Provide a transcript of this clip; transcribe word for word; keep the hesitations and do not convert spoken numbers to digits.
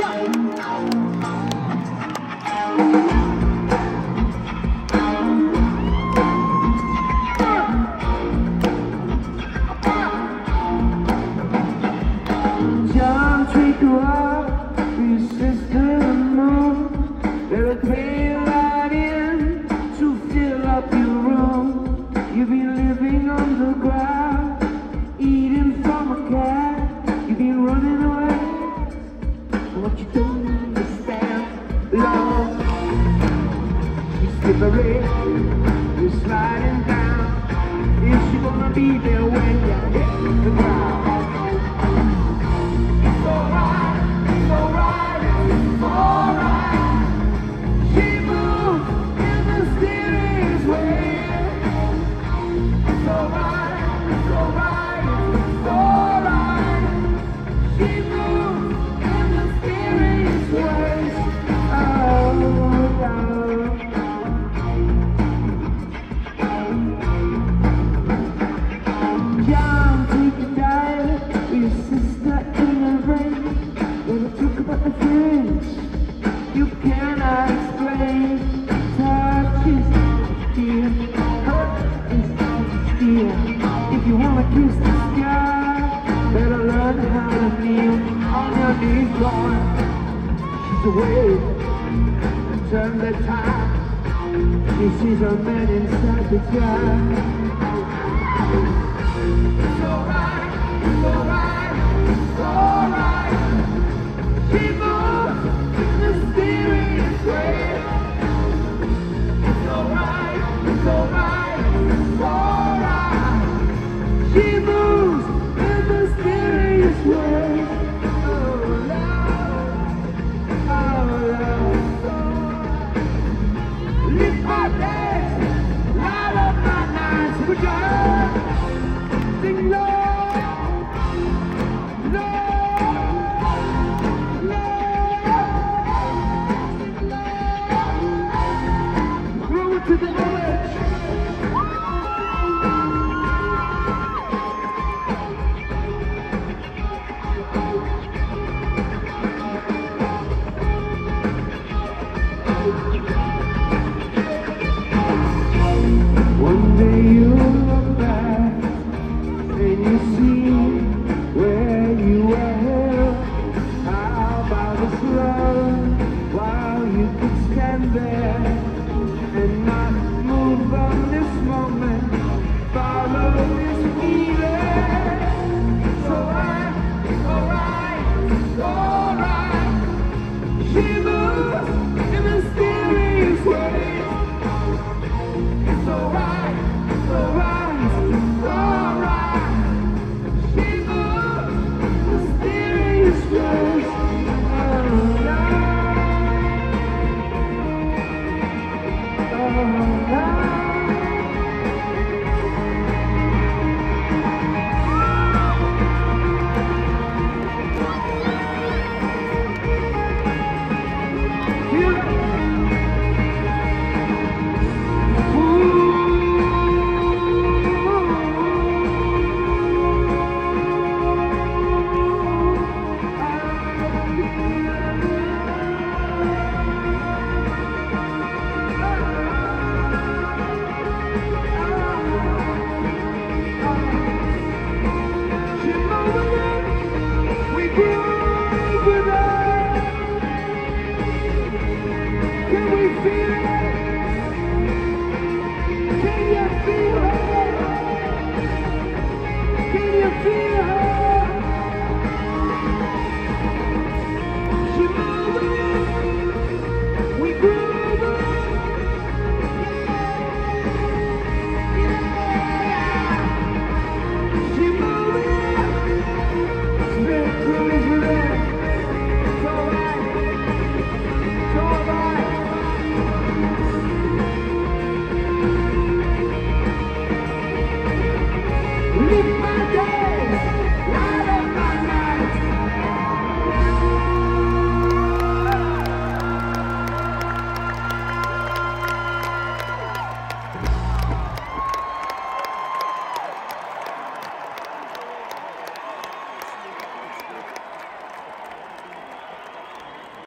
You're sliding down. Is she gonna be there when you hit the ground? It's alright, it's alright, it's alright. She moves in mysterious ways. It's alright, it's alright, it's alright. She moves in mysterious ways. Oh, oh. You cannot explain. Touch is steel, hurt is steel. If you wanna kiss the sky, better learn how to kneel on your knees, Lord. She's away and turn the tide. She sees a man inside the jar. It's alright, it's alright, it's alright.